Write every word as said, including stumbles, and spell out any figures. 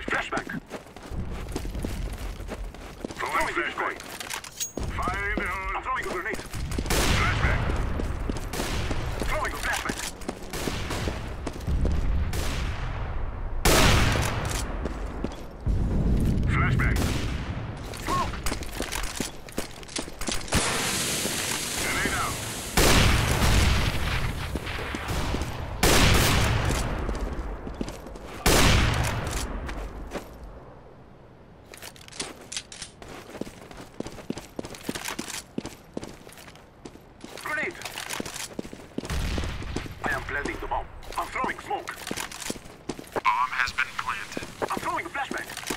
Flashback. Throwing flashbang. Fire in the hole. I'm throwing a grenade. Flashbang. Throwing a flashback. Flashbang. Smoke. Grenade out. Grenade. I am planting the bomb. I'm throwing smoke. Bomb has been planted. I'm throwing a flashback.